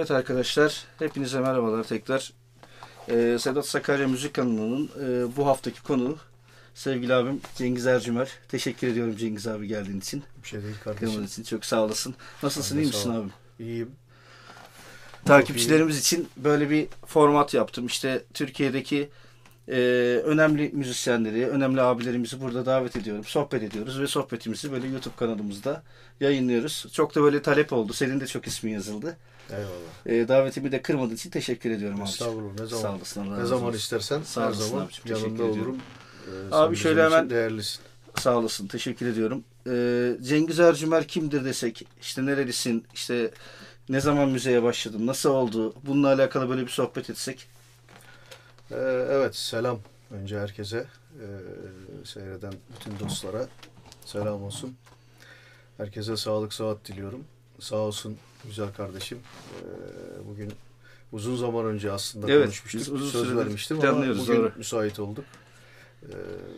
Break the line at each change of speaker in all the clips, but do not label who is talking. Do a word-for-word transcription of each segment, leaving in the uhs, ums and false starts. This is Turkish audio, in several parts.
Evet arkadaşlar, hepinize merhabalar tekrar. Ee, Sedat Sakarya Müzik kanalının e, bu haftaki konuğu sevgili abim Cengiz Ercümer. Teşekkür ediyorum Cengiz abi geldiğin için.
Bir şey değil kardeşim.
Kırmadığın için çok sağ olasın. Nasılsın, iyi misin abim?
İyiyim.
Takipçilerimiz için böyle bir format yaptım. İşte Türkiye'deki e, önemli müzisyenleri, önemli abilerimizi burada davet ediyorum. Sohbet ediyoruz ve sohbetimizi böyle YouTube kanalımızda yayınlıyoruz. Çok da böyle talep oldu. Senin de çok ismin yazıldı.
Eyvallah.
E, davetimi de kırmadığın için teşekkür ediyorum abi.
Estağfurullah. Ne zaman,
Sağ olasın, Allah
ne
razı
zaman
olsun.
istersen
Sağ
her
olasın
zaman
abicim, teşekkür
yanında
ediyorum.
olurum. Ee,
Abi
sen
şöyle
bizim için
hemen
değerlisin.
sağ olasın, teşekkür ediyorum. Ee, Cengiz Ercümer kimdir desek, işte nerelisin, işte ne zaman müzeye başladın, nasıl oldu, bununla alakalı böyle bir sohbet etsek.
Ee, evet, selam önce herkese. Ee, seyreden bütün dostlara selam olsun. Herkese sağlık, sıhhat diliyorum. Sağ olsun güzel kardeşim. Ee, bugün uzun zaman önce aslında
Evet,
konuşmuştuk.
biz uzun
Söz
süredir
vermiştim ama
planlıyoruz,
bugün
doğru.
müsait olduk. Ee,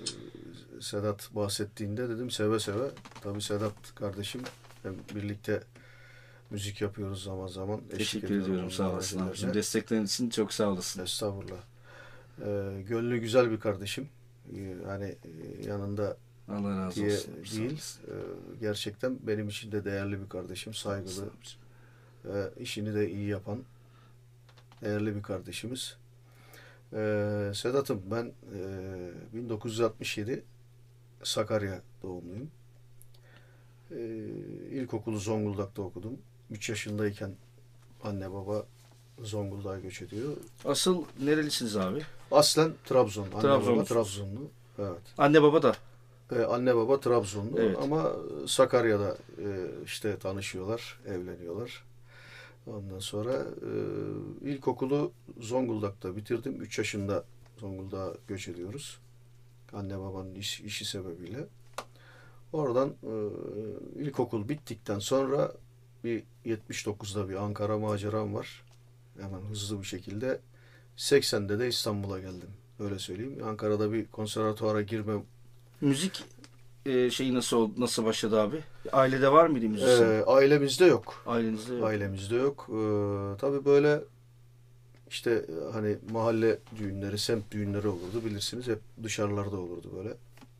Sedat bahsettiğinde dedim seve seve. Tabii Sedat kardeşim, hem birlikte müzik yapıyoruz zaman zaman. Eşlik
Teşekkür ediyorum, sağ olasın abicim. Desteklerin için çok sağ olasın.
Estağfurullah. Ee, gönlü güzel bir kardeşim. Ee, hani e, yanında
Allah razı
diye
olsun.
değil. Ee, gerçekten benim için de değerli bir kardeşim. Saygılı. Ee, işini de iyi yapan değerli bir kardeşimiz. Ee, Sedat'ım, ben e, bin dokuz yüz altmış yedi Sakarya doğumluyum. Ee, ilkokulu Zonguldak'ta okudum. üç yaşındayken anne baba Zonguldak'a göç ediyor.
Asıl nerelisiniz abi?
Aslen Trabzon. Anne
Trabzon.
baba Trabzonlu. Evet.
Anne baba da.
Ee, anne baba Trabzonlu,
Evet.
ama Sakarya'da e, işte tanışıyorlar, evleniyorlar. Ondan sonra e, ilkokulu Zonguldak'ta bitirdim. üç yaşında Zonguldak'a göç ediyoruz. Anne babanın iş, işi sebebiyle. Oradan e, ilkokul bittikten sonra bir yetmiş dokuzda bir Ankara maceram var. Hemen hızlı bir şekilde. seksende de İstanbul'a geldim. Öyle söyleyeyim. Ankara'da bir konservatuara girmem.
Müzik e, şeyi nasıl oldu, nasıl başladı abi? Ailede var mıydı müzisyen?
Ee, ailemizde yok.
Ailenizde yok.
Ailemizde yok. Ee, tabii böyle işte hani mahalle düğünleri, semt düğünleri olurdu, bilirsiniz. Hep dışarılarda olurdu böyle.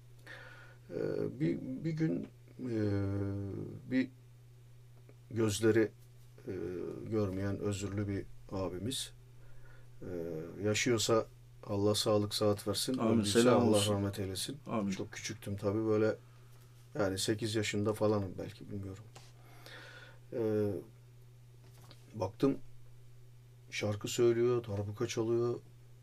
Ee, bir, bir gün e, bir gözleri e, görmeyen özürlü bir abimiz, e, yaşıyorsa Allah sağlık sıhhat versin.
Amin,
Öldüyse
selam
Allah
olsun.
rahmet eylesin.
Amin.
Çok küçüktüm tabii, böyle yani sekiz yaşında falanım belki, bilmiyorum. Ee, baktım şarkı söylüyor, darbuka çalıyor.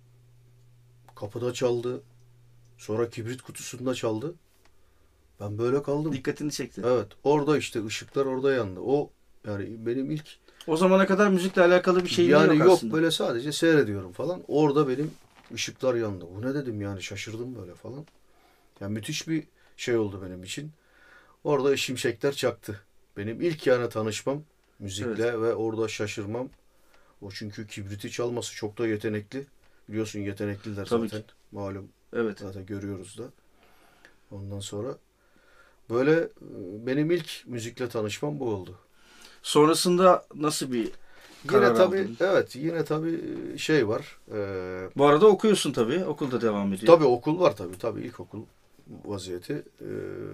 Kapıda çaldı. Sonra kibrit kutusunda çaldı. Ben böyle kaldım.
Dikkatini çekti.
Evet, orada işte ışıklar orada yandı. O yani benim ilk,
O zamana kadar müzikle alakalı bir şey
yani
yok,
yok
aslında.
böyle sadece seyrediyorum falan. Orada benim ışıklar yandı. Bu ne dedim, yani şaşırdım böyle falan. Yani müthiş bir şey oldu benim için. Orada şimşekler çaktı. Benim ilk yani tanışmam müzikle,
Evet.
ve orada şaşırmam. O çünkü kibriti çalması çok da yetenekli. Biliyorsun, yetenekliler
Tabii
zaten.
ki.
Malum,
Evet.
zaten görüyoruz da. Ondan sonra böyle e, benim ilk müzikle tanışmam bu oldu.
Sonrasında nasıl bir karar
Yine tabii
aldın?
evet, yine tabii şey var. E,
Bu arada okuyorsun tabii. Okulda devam ediyor.
tabii okul var tabii. Tabii ilkokul vaziyeti. E,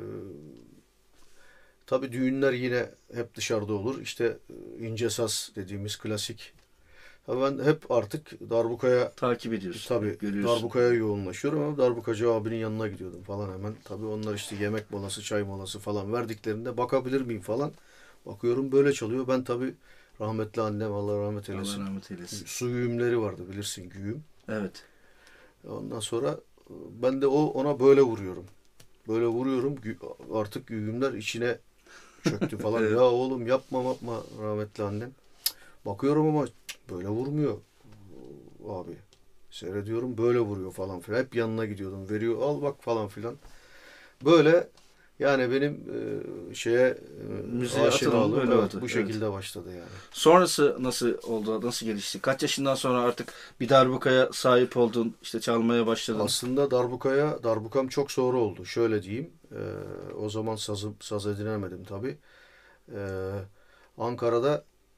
tabii düğünler yine hep dışarıda olur. İşte e, ince saz dediğimiz klasik. Ha, ben hep artık darbukaya,
Takip ediyorsun.
tabii
Görüyorsun.
darbukaya yoğunlaşıyorum, ama darbukacı abinin yanına gidiyordum falan hemen. Tabii onlar işte yemek molası, çay molası falan verdiklerinde bakabilir miyim falan. Bakıyorum böyle çalıyor. Ben tabii rahmetli annem, Allah rahmet eylesin,
Allah rahmet eylesin.
su güğümleri vardı, bilirsin, güğüm.
Evet.
Ondan sonra e, ben de o ona böyle vuruyorum. Böyle vuruyorum. Gü- Artık güğümler içine çöktü falan.
Evet.
Ya oğlum yapma yapma, rahmetli annem. Bakıyorum ama böyle vurmuyor abi. Seyrediyorum, böyle vuruyor falan filan. Hep yanına gidiyordum. Veriyor, al bak falan filan. Böyle yani benim e, şeye e,
Müziğe atılımın
aşinalığım
böyle
evet,
oldu.
bu
Evet.
şekilde başladı yani.
Sonrası nasıl oldu? Nasıl gelişti? Kaç yaşından sonra artık bir darbukaya sahip oldun? İşte çalmaya başladın.
Aslında darbukaya, darbukam çok sonra oldu. Şöyle diyeyim. e, o zaman sazı, saz edinemedim tabii. E, Ankara'da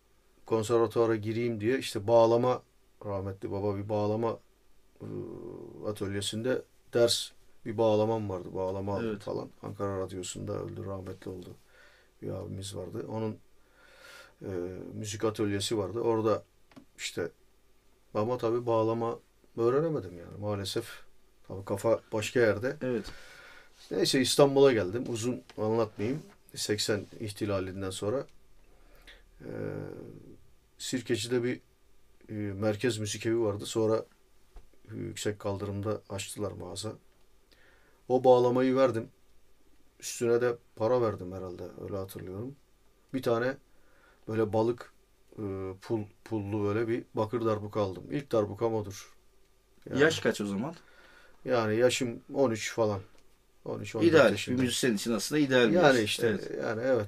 konservatuvara gireyim diye işte bağlama, rahmetli baba bir bağlama e, atölyesinde ders, bir bağlamam vardı. Bağlama aldım
Evet.
falan. Ankara Radyosu'nda öldü, rahmetli oldu. Bir abimiz vardı. Onun e, müzik atölyesi vardı. Orada işte, ama tabii bağlama öğrenemedim yani maalesef. Tabii kafa başka yerde.
Evet.
Neyse İstanbul'a geldim. Uzun anlatmayayım. seksen ihtilalinden sonra e, Sirkeci'de bir e, merkez müzik evi vardı. Sonra e, yüksek kaldırımda açtılar mağaza. O bağlamayı verdim. Üstüne de para verdim herhalde. Öyle hatırlıyorum. Bir tane böyle balık e, pul pullu böyle bir bakır darbuka aldım. İlk darbukam odur. Yani,
Yaş kaç o zaman?
yani yaşım on üç falan. on üç on dört
İdeal. Bir
yaşında.
müzisyen için aslında ideal bir
Yani
yaş.
işte
Evet.
yani evet.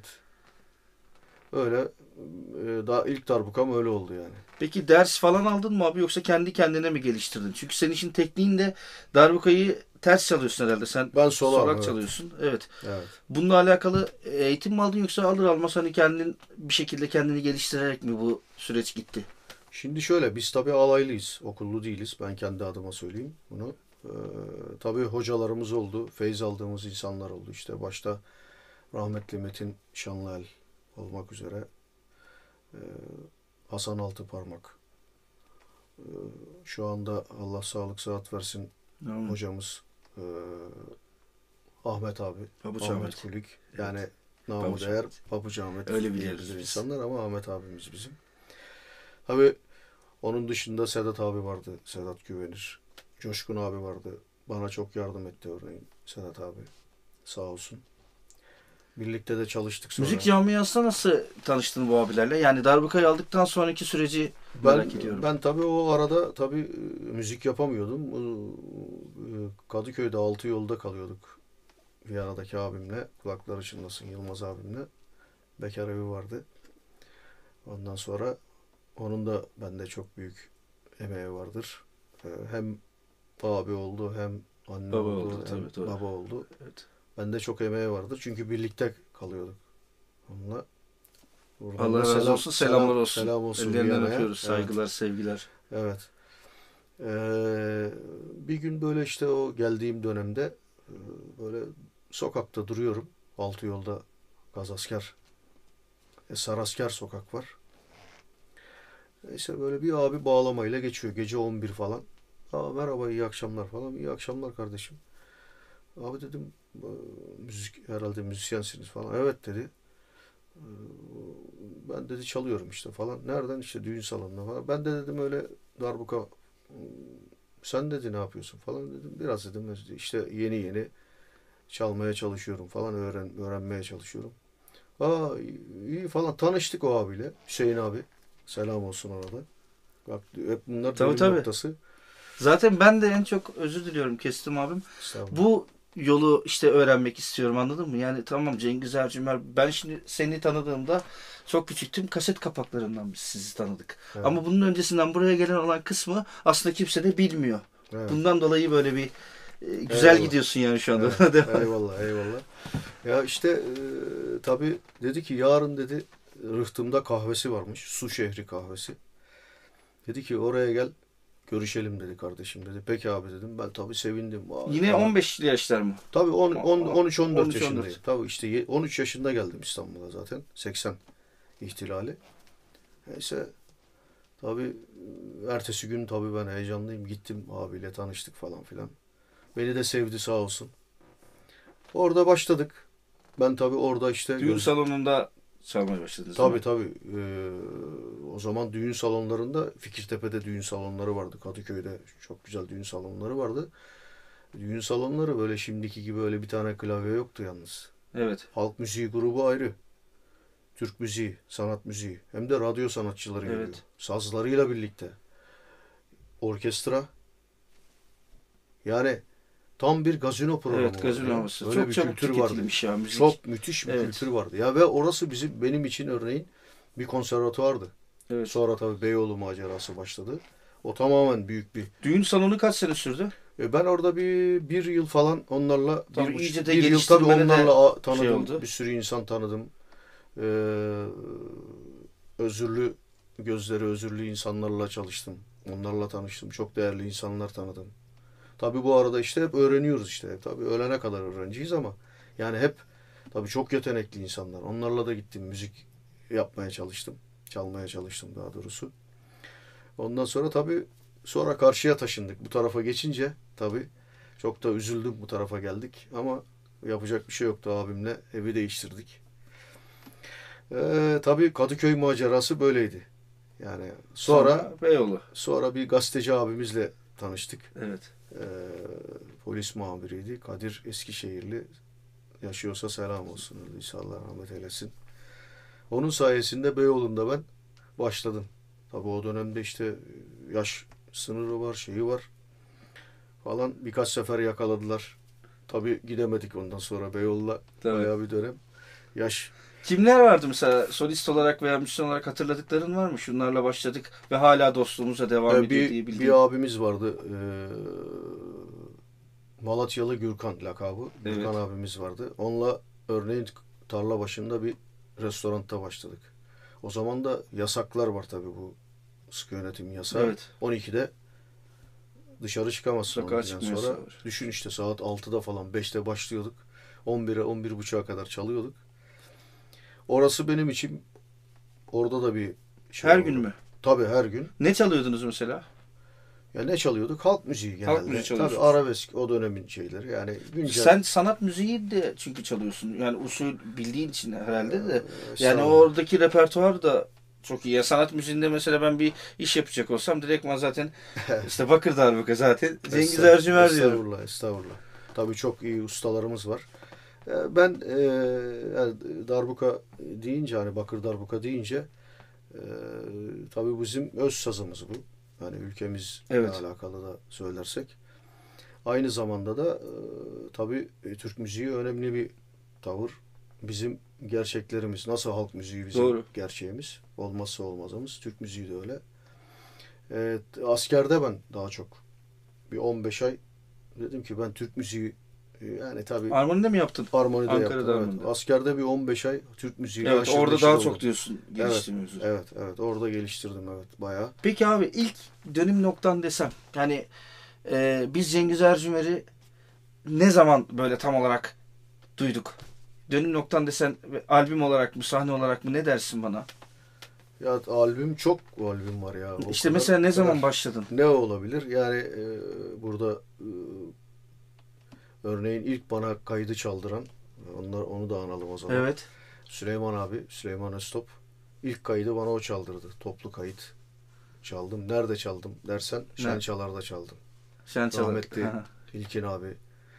Öyle e, daha ilk darbukam öyle oldu yani.
Peki ders falan aldın mı abi yoksa kendi kendine mi geliştirdin? Çünkü senin işin tekniğinde darbukayı ters çalıyorsun herhalde. Sen
Ben solağım,
solak
evet.
çalıyorsun. Evet.
Evet.
Bununla alakalı eğitim mi aldın yoksa alır almaz hani kendin bir şekilde kendini geliştirerek mi bu süreç gitti?
Şimdi şöyle, biz tabii alaylıyız. Okullu değiliz. Ben kendi adıma söyleyeyim bunu. Ee, tabii hocalarımız oldu. Feyz aldığımız insanlar oldu. İşte başta rahmetli Metin Şanlıel olmak üzere ee, Hasan Altıparmak. Ee, şu anda Allah sağlık sıhhat versin
Tamam.
hocamız ee, Ahmet abi.
Pabuç
Ahmet
Ahmet.
Kulik. Yani namı
Pabuç
değer
Ahmet.
Pabuç Ahmet.
Öyle biliyoruz
diyebiliriz
biz.
insanlar ama Ahmet abimiz bizim. Tabii onun dışında Sedat abi vardı. Sedat Güvenir. Coşkun abi vardı. Bana çok yardım etti örneğin Sedat abi. Sağ olsun. Birlikte de çalıştık sonra.
Müzik camiasında nasıl tanıştın bu abilerle? Yani darbukayı aldıktan sonraki süreci
ben,
merak ediyorum.
Ben tabii o arada tabii e, müzik yapamıyordum. E, Kadıköy'de altı yolda kalıyorduk. Viyana'daki abimle. Kulakları çınlasın, Yılmaz abimle. Bekar evi vardı. Ondan sonra onun da bende çok büyük emeği vardır. E, hem abi oldu, hem anne
Baba
oldu,
oldu,
hem
tabii, doğru.
baba oldu.
Evet.
Bende çok emeği vardır. Çünkü birlikte kalıyorduk onunla. Buradan
Allah
da
razı
selam-
olsun, selamlar
selam-
olsun.
Selam olsun
Ellerinden
Viyana'ya.
öpüyoruz.
Evet,
Saygılar, sevgiler.
evet. Ee, bir gün böyle işte o geldiğim dönemde e, böyle sokakta duruyorum. Altı yolda Gazasker, e, Sarasker sokak var. Neyse böyle bir abi bağlamayla geçiyor. Gece on bir falan. Aa, merhaba, iyi akşamlar falan. İyi akşamlar kardeşim. Abi dedim, "e, müzik herhalde müzisyensiniz falan." Evet dedi. "E, Ben dedi çalıyorum işte falan." Nereden? İşte düğün salonunda falan. Ben de dedim öyle darbuka. Sen dedi ne yapıyorsun falan dedim. Biraz dedim işte yeni yeni çalmaya çalışıyorum falan, öğren öğrenmeye çalışıyorum. Aa, iyi falan, tanıştık o abiyle. Hüseyin abi. Selam olsun orada. Bak hep bunlar
Tabii,
dönüm
tabii.
noktası.
Zaten ben de en çok özür diliyorum, kestim abim.
Estağfurullah.
Bu yolu işte öğrenmek istiyorum, anladın mı? Yani tamam, Cengiz Ercümer, ben şimdi seni tanıdığımda çok küçüktüm. Kaset kapaklarından biz sizi tanıdık.
Evet.
Ama bunun öncesinden buraya gelen olan kısmı aslında kimse de bilmiyor.
Evet.
Bundan dolayı böyle bir e, güzel
Eyvallah.
gidiyorsun yani şu anda.
Evet,
Devam.
eyvallah eyvallah. Ya işte e, tabii dedi ki yarın dedi Rıhtım'da kahvesi varmış. Su Şehri kahvesi. Dedi ki oraya gel görüşelim dedi kardeşim dedi. Peki abi dedim. Ben tabii sevindim. Vay,
Yine
falan.
on beşli yaşlar mı?
Tabii on, on, on üç on dört
on üç, on
yaşındayım.
dört.
Tabii işte ye- on üç yaşında geldim İstanbul'a zaten. seksen ihtilali. Neyse tabii ertesi gün tabii ben heyecanlıyım. Gittim abiyle tanıştık falan filan. Beni de sevdi sağ olsun. Orada başladık. Ben tabii orada işte
Düğün
göz-
salonunda çalmaya başladınız.
Tabii
değil mi?
tabii. Ee, o zaman düğün salonlarında Fikirtepe'de düğün salonları vardı. Kadıköy'de çok güzel düğün salonları vardı. Düğün salonları böyle şimdiki gibi öyle bir tane klavye yoktu yalnız.
Evet.
Halk müziği grubu ayrı. Türk müziği, sanat müziği. Hem de radyo sanatçıları
Evet.
geliyor. Sazlarıyla birlikte. Orkestra. Yani tam bir gazino programı
Evet,
vardı
gazino
ya.
havası.
Öyle
Çok
bir
çabuk
kültür vardı.
tüketilmiş ya müzik.
Çok müthiş bir
Evet.
kültür vardı. Ya ve orası bizim benim için örneğin bir konservatuvardı.
Evet.
Sonra tabii Beyoğlu macerası başladı. O tamamen büyük bir.
Düğün salonu kaç sene sürdü?
E, Ben orada bir bir yıl falan onlarla
Tabii
bir, buçuk-
iyice de
bir yıl tabii
geliştirmene de
onlarla a- tanıdım.
şey oldu.
Bir sürü insan tanıdım. Ee, Özürlü gözleri özürlü insanlarla çalıştım. Onlarla tanıştım. Çok değerli insanlar tanıdım. Tabii bu arada işte hep öğreniyoruz işte. Tabii ölene kadar öğrenciyiz ama yani hep tabii çok yetenekli insanlar. Onlarla da gittim. Müzik yapmaya çalıştım. Çalmaya çalıştım daha doğrusu. Ondan sonra tabii sonra karşıya taşındık. Bu tarafa geçince tabii çok da üzüldüm, bu tarafa geldik. Ama yapacak bir şey yoktu, abimle evi değiştirdik. Ee, tabii Kadıköy macerası böyleydi. Yani sonra
Sonra Beyoğlu.
sonra bir gazeteci abimizle tanıştık.
Evet.
Ee, polis muhabiriydi. Kadir Eskişehirli. Yaşıyorsa selam olsun. Öyleyse Allah rahmet eylesin. Onun sayesinde Beyoğlu'nda ben başladım. Tabii o dönemde işte yaş sınırı var, şeyi var falan. Birkaç sefer yakaladılar. Tabii gidemedik ondan sonra Beyoğlu'na.
Tabii.
Bayağı bir dönem. Yaş.
Kimler vardı mesela solist olarak veya müzisyen olarak hatırladıkların var mı? Şunlarla başladık ve hala dostluğumuza devam
Ee,
ediyor
bir,
diye bildiğin.
bir abimiz vardı. Ee, Malatyalı Gürkan lakabı.
Evet.
Gürkan abimiz vardı. Onunla örneğin tarla başında bir restoranda başladık. O zaman da yasaklar var tabii, bu sıkı yönetim yasağı.
Evet.
on ikide dışarı çıkamazsın.
Sokağa
on ikiden
çıkma
sonra.
yasağı var.
Düşün işte saat altıda falan, beşte başlıyorduk. on bire on bir buçuğa kadar çalıyorduk. Orası benim için, orada da bir şey
Her
oldu.
gün mü?
Tabii her gün.
Ne çalıyordunuz mesela?
Ya ne çalıyorduk? Halk müziği genelde.
Halk müziği
Tabii
çalıyorsunuz.
arabesk o dönemin şeyleri. Yani güncel.
Sen sanat müziği de çünkü çalıyorsun. Yani usul bildiğin için herhalde de.
Ee,
Yani
estağfurullah.
oradaki repertuar da çok iyi. Ya sanat müziğinde mesela ben bir iş yapacak olsam direktman zaten işte Bakır Darbuka zaten Cengiz
Estağfurullah,
Ercümer diyorum.
Estağfurullah, estağfurullah. Tabii çok iyi ustalarımız var. Ee, Ben e, yani darbuka deyince, hani Bakır Darbuka deyince e, tabii bizim öz sazımız bu. Yani ülkemizle
Evet.
alakalı da söylersek. Aynı zamanda da e, tabii e, Türk müziği önemli bir tavır. Bizim gerçeklerimiz, nasıl halk müziği bizim
Doğru.
gerçeğimiz, olmazsa olmazımız. Türk müziği de öyle. Evet, askerde ben daha çok bir on beş ay dedim ki ben Türk müziği, yani tabii
Armonide mi yaptın?
harmonide
Ankara'da
yaptım. Evet.
harmonide.
Askerde bir on beş ay Türk müziği.
Evet, orada daha çok diyorsun geliştirmiyorsun.
Evet, evet, orada geliştirdim, evet, bayağı.
Peki abi ilk dönüm noktan desem yani e, biz Cengiz Ercümer'i ne zaman böyle tam olarak duyduk? Dönüm noktan desen albüm olarak mı, sahne olarak mı, ne dersin bana?
Ya albüm, çok albüm var ya. O
İşte
kadar-
mesela ne zaman
kadar.
başladın?
Ne olabilir? Yani e, burada e, örneğin ilk bana kaydı çaldıran, onlar, onu da analım o zaman.
Evet.
Süleyman abi, Süleyman Öztop. İlk kaydı bana o çaldırdı. Toplu kayıt çaldım. Nerede çaldım dersen, Şen Çalar'da çaldım.
Şen Çalar.
Rahmetli İlkin abi,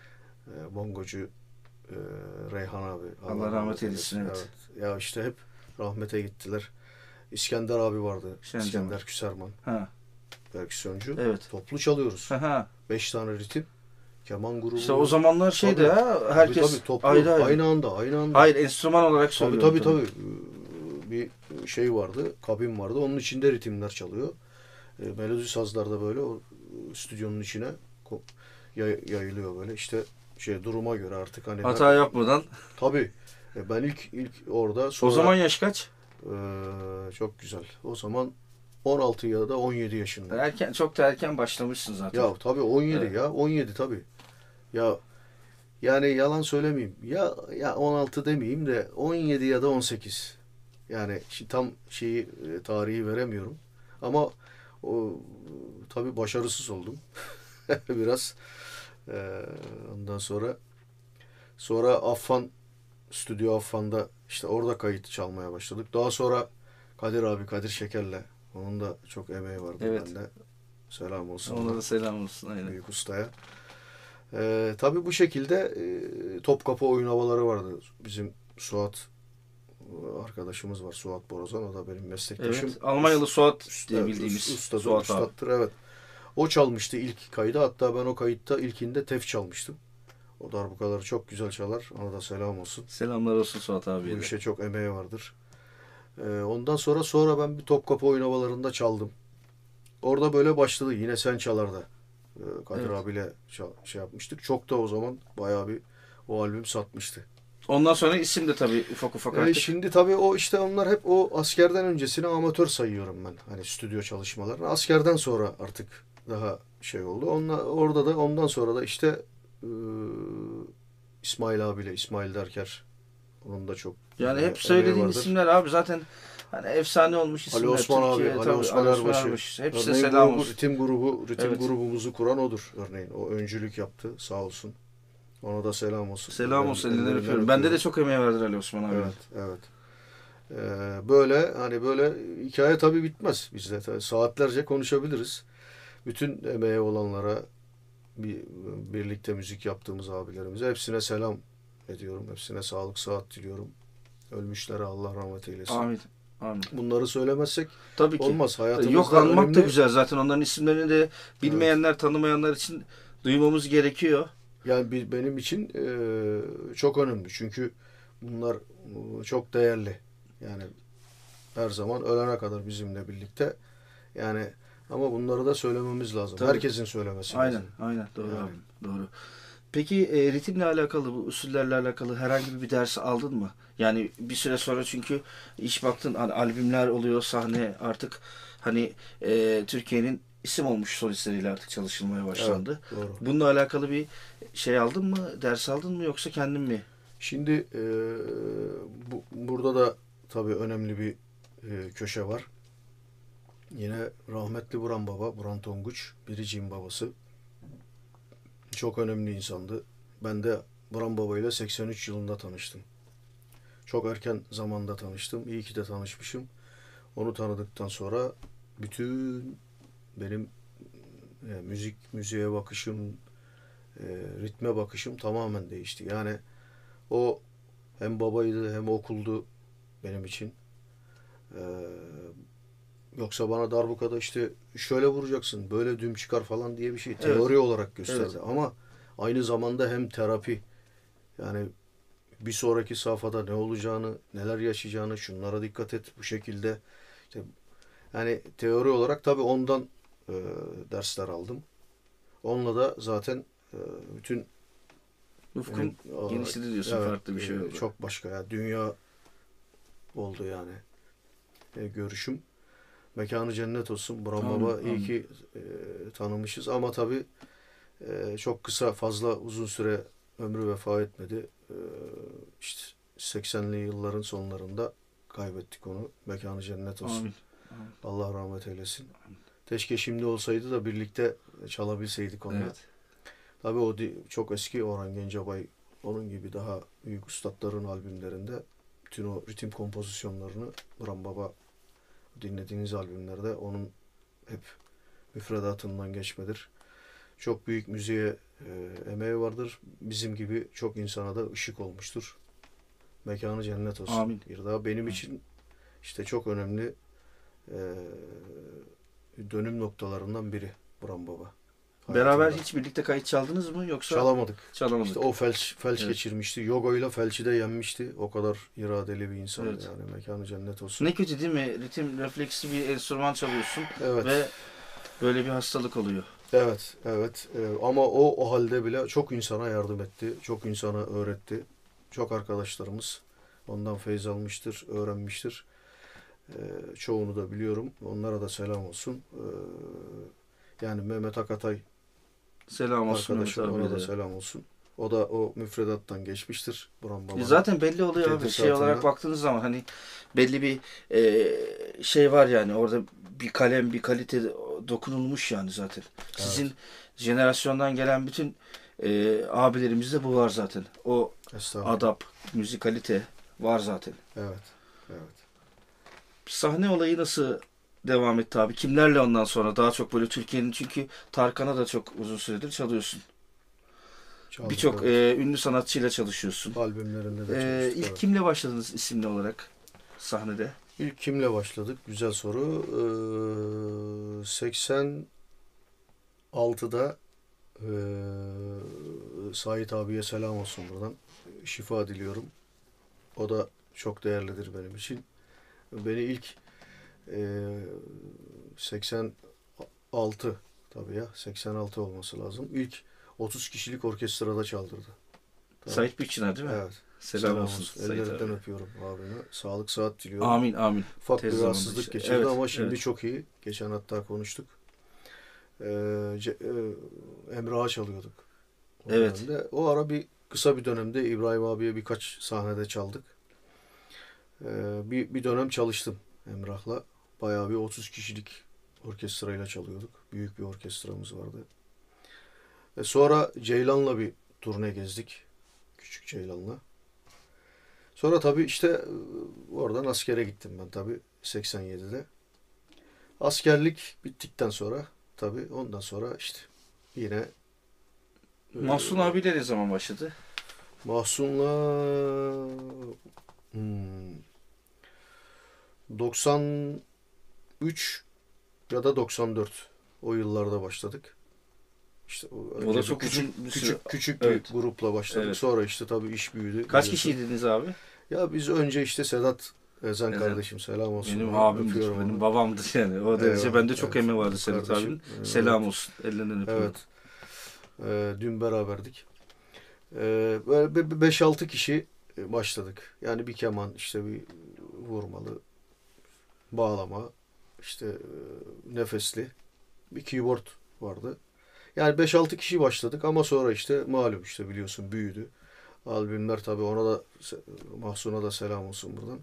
e, bongocu e, Reyhan abi.
Allah rahmet eylesin, evet.
Ya işte hep rahmete gittiler. İskender abi vardı.
Şen
İskender
Çalar.
Küserman.
Ha.
Perküsyoncu.
Evet.
Toplu çalıyoruz.
Ha.
Beş tane ritim. Keman grubu.
İşte o zamanlar şeydi
Tabii,
ha, herkes
tabii, tabii, toplu,
ayrı ayrı.
aynı anda, aynı anda.
Hayır, enstrüman olarak
Tabii,
söylüyorum.
tabii, tabii. Bir şey vardı, kabin vardı. Onun içinde ritimler çalıyor. E, melodi sazlar da böyle o stüdyonun içine ko- yay- yayılıyor böyle. İşte şey, duruma göre artık hani.
Hata
ben,
yapmadan.
tabii. E, ben ilk ilk orada sonra,
O zaman yaş kaç?
e, çok güzel. O zaman on altı ya da on yedi yaşında.
Erken, çok da erken başlamışsın zaten.
Ya tabii on yedi,
Evet.
ya on yedi tabii. Ya yani yalan söylemeyeyim. Ya ya on altı demeyeyim de on yedi ya da on sekiz. Yani şimdi tam şeyi, e, tarihi veremiyorum. Ama o tabii başarısız oldum. Biraz. Ee, ondan sonra sonra Affan, Stüdyo Affan'da işte orada kayıt çalmaya başladık. Daha sonra Kadir abi, Kadir Şeker'le, onun da çok emeği vardı
Evet.
bende. Selam olsun.
Ona da selam olsun. Aynen.
Büyük ustaya. Ee, tabii bu şekilde e, Topkapı oyun havaları vardı. Bizim Suat e, arkadaşımız var. Suat Borazan. O da benim meslektaşım.
Evet. Almanyalı Suat
Usta-
diye bildiğimiz
usta,
Suat abi.
ustattır, evet. O çalmıştı ilk kaydı. Hatta ben o kayıtta ilkinde tef çalmıştım. O darbukaları çok güzel çalar. Ona da selam olsun.
Selamlar olsun Suat
Bu
abiye de.
işe çok emeği vardır. Ee, ondan sonra sonra ben bir Topkapı oyun havalarında çaldım. Orada böyle başladı. Yine Sen Çalar'da. Ee, Kadir
Evet.
abiyle çal- şey yapmıştık. Çok da o zaman bayağı bir o albüm satmıştı.
Ondan sonra isim de tabii ufak ufak
E,
artık.
şimdi tabii o işte onlar hep o askerden öncesini amatör sayıyorum ben. Hani stüdyo çalışmalarını. Askerden sonra artık daha şey oldu. Onunla, orada da ondan sonra da işte e, İsmail abiyle İsmail Derker, onun da çok
Yani
emeği,
hep
emeği
söylediğin
vardır.
isimler abi zaten hani efsane olmuş
Ali
isimler.
Osman abi,
Türkiye
Ali
tabii
Osman
Ali Osman
Erbaşı.
Erbaşı. Hepsine
Örneğin
selam
grubu,
olsun.
ritim grubu, ritim
Evet.
grubumuzu kuran odur örneğin. O öncülük yaptı sağ olsun. Ona da selam olsun.
Selam
Ellerin-
olsun, elinden
ellerinden
öpüyorum. Bende de
öpüyorum.
çok emeği vardır Ali Osman abinin.
Evet, evet. Ee, böyle hani böyle hikaye tabii bitmez bizde. Tabii saatlerce konuşabiliriz. Bütün emeği olanlara, bir, birlikte müzik yaptığımız abilerimize hepsine selam ediyorum. Hepsine sağlık, sıhhat diliyorum. Ölmüşlere Allah rahmet eylesin.
Amin. Amin.
Bunları söylemezsek
Tabii ki.
olmaz.
Yok,
Hayatımızda
anmak da
önemli.
güzel zaten. Onların isimlerini de
Evet.
bilmeyenler, tanımayanlar için duymamız gerekiyor.
Yani bir, benim için e, çok önemli. Çünkü bunlar e, çok değerli. Yani her zaman ölene kadar bizimle birlikte. Yani ama bunları da söylememiz lazım.
Tabii.
Herkesin söylemesi
Aynen,
lazım.
aynen. Doğru
Yani.
abi. Doğru. Peki e, ritimle alakalı, bu usullerle alakalı herhangi bir ders aldın mı? Yani bir süre sonra çünkü iş baktın hani albümler oluyor, sahne artık hani e, Türkiye'nin isim olmuş solistleriyle artık çalışılmaya
Evet,
başlandı.
doğru.
Bununla alakalı bir şey aldın mı? Ders aldın mı yoksa kendin mi?
Şimdi e, bu, burada da tabii önemli bir e, köşe var. Yine rahmetli Buran Baba, Buran Tonguç, Biricik'in babası. Çok önemli insandı. Ben de Buran Baba ile seksen üç yılında tanıştım. Çok erken zamanda tanıştım. İyi ki de tanışmışım. Onu tanıdıktan sonra bütün benim e, müzik müziğe bakışım, e, ritme bakışım tamamen değişti. Yani o hem babaydı hem okuldu benim için. E, Yoksa bana darbukada işte şöyle vuracaksın, böyle düğüm çıkar falan diye bir şey
Evet.
teori olarak gösterdi.
Evet.
Ama aynı zamanda hem terapi, yani bir sonraki safhada ne olacağını, neler yaşayacağını, şunlara dikkat et bu şekilde. İşte yani teori olarak tabii ondan e, dersler aldım. Onunla da zaten e, bütün
Ufkun
benim, a,
genişledi diyorsun,
evet,
farklı bir şey
e,
oldu.
çok başka ya, dünya oldu yani e, görüşüm. Mekanı cennet olsun. Buran
Amin,
Baba iyi
amin.
ki e, tanımışız ama tabii e, çok kısa, fazla uzun süre ömrü vefa etmedi. E, işte seksenli yılların sonlarında kaybettik onu. Mekanı cennet olsun.
Amin. Amin.
Allah rahmet eylesin. Keşke şimdi olsaydı da birlikte çalabilseydik onunla.
Evet.
Tabii o di- çok eski Orhan Gencebay, onun gibi daha büyük ustadların albümlerinde bütün o ritim kompozisyonlarını Buran Baba dinlediğiniz albümlerde onun hep müfredatından geçmedir. Çok büyük müziğe e, emeği vardır. Bizim gibi çok insana da ışık olmuştur. Mekanı cennet olsun.
Amin.
Bir daha benim
Amin.
için işte çok önemli e, dönüm noktalarından biri Buran Baba.
Beraber
Hayatımda.
hiç birlikte kayıt çaldınız mı yoksa?
Çalamadık.
Çalamadık.
İşte o felç felç
Evet.
geçirmişti. Yogo'yla felçi de yenmişti. O kadar iradeli bir insan
Evet.
yani. Mekanı cennet olsun.
Ne kötü değil mi? Ritim refleksli bir enstrüman çalıyorsun
Evet.
ve böyle bir hastalık oluyor.
Evet, evet. Ee, ama o o halde bile çok insana yardım etti. Çok insana öğretti. Çok arkadaşlarımız ondan feyz almıştır, öğrenmiştir. Ee, çoğunu da biliyorum. Onlara da selam olsun. Ee, yani Mehmet Akatay
Selam olsun Mehmet
arkadaşım, ona
abiye
da
de.
selam olsun. O da o müfredattan geçmiştir. Buran
E
Baba'nın
Zaten belli oluyor abi. Şey olarak
tedrisatından.
baktığınız zaman hani belli bir e, şey var yani orada bir kalem, bir kalite dokunulmuş yani zaten. Sizin
Evet.
jenerasyondan gelen bütün e, abilerimizde bu var zaten. O
Estağfurullah.
adap, müzikalite var zaten.
Evet. Evet.
Sahne olayı nasıl devam etti abi? Kimlerle ondan sonra daha çok böyle Türkiye'nin, çünkü Tarkan'a da çok uzun süredir çalıyorsun.
Çaldık,
Birçok
evet.
e, ünlü sanatçıyla çalışıyorsun.
Albümlerinde de
E,
çalıştık.
ilk
Evet.
kimle başladınız isimli olarak sahnede?
İlk kimle başladık? Güzel soru. Ee, seksen altıda ee, Sait abiye selam olsun buradan. Şifa diliyorum. O da çok değerlidir benim için. Beni ilk ee, seksen altı, tabii ya seksen altı olması lazım. İlk otuz kişilik orkestrada çaldırdı. Tamam.
Sait Büyükçınar değil mi?
Evet.
Selam, olsun. Sait
Ellerinden
abi.
öpüyorum abime. Sağlık sıhhat diliyorum.
Amin amin.
Ufak
Tez
bir
zamanda
rahatsızlık
işte.
geçirdi
Evet,
ama şimdi
evet.
çok iyi. Geçen hatta konuştuk. Ee, Ce- e, Emre Ağa çalıyorduk. O
Evet.
dönemde. O ara bir kısa bir dönemde İbrahim abiye birkaç sahnede çaldık. Ee, bir, bir dönem çalıştım Emrah'la. Bayağı bir otuz kişilik orkestrayla çalıyorduk. Büyük bir orkestramız vardı. E sonra Ceylan'la bir turne gezdik. Küçük Ceylan'la. Sonra tabii işte e, oradan askere gittim ben tabii seksen yedide. Askerlik bittikten sonra tabii ondan sonra işte yine e,
Mahsun abiyle ne zaman başladı?
Mahsun'la hmm, doksan üç ya da doksan dört o yıllarda başladık. İşte o
O da
önce bir
çok
küçük
uzun bir süre.
küçük küçük
Evet.
bir grupla başladık.
Evet.
Sonra işte tabii iş büyüdü.
Kaç
biliyorsun.
kişiydiniz abi?
Ya biz önce işte Sedat Ezen
Ezen.
kardeşim selam olsun.
Benim
ona,
abimdir,
öpüyorum
benim
onu.
babamdır yani. O derece
Eyvallah,
bende çok
evet.
emeği vardı Sedat
Kardeşim,
abinin.
evet.
Selam olsun. Ellerinden öpüyorum.
Evet. Ee, dün beraberdik. Ee, böyle beş altı kişi başladık. Yani bir keman, işte bir vurmalı, bağlama, işte e, nefesli bir keyboard vardı. Yani beş altı kişi başladık ama sonra işte malum işte biliyorsun büyüdü. Albümler tabii ona da Mahsun'a da selam olsun buradan.